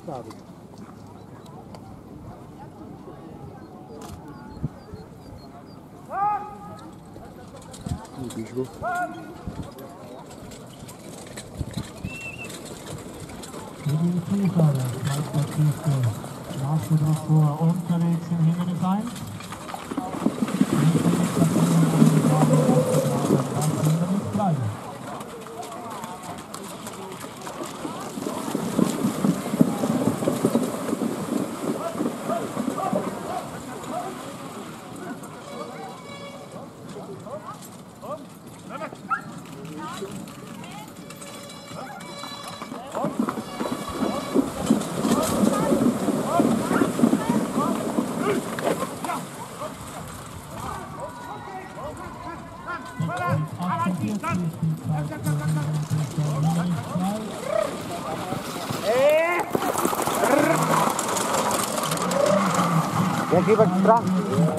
David. Die Zuschauer, Meisterkiste, Nachschubstor unterwegs im Hindernis 1. Hindernis 3. Jetzt lieber dran.